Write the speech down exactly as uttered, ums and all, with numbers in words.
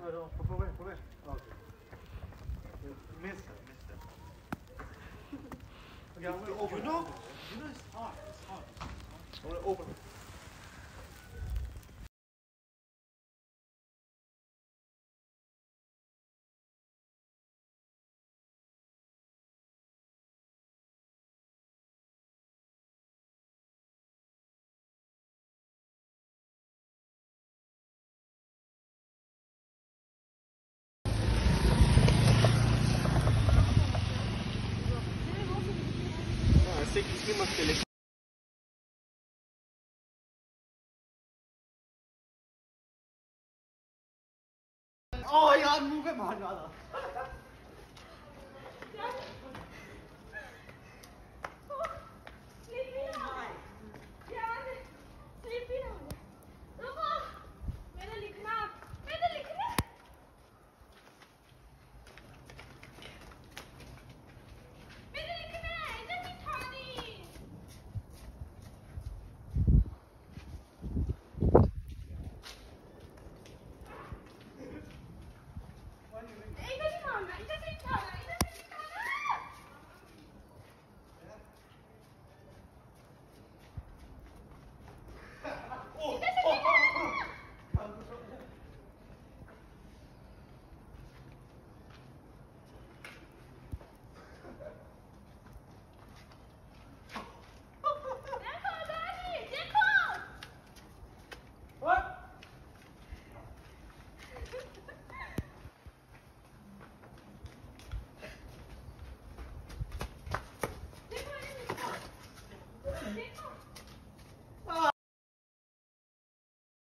Oh no, for where, for where? Okay. Missed her, missed her. Okay, I'm gonna open You it. know, you know it's hard, it's hard. I'm gonna open it. ऐसे किसी मत चले। ओ यार मुंह पे मार डाला।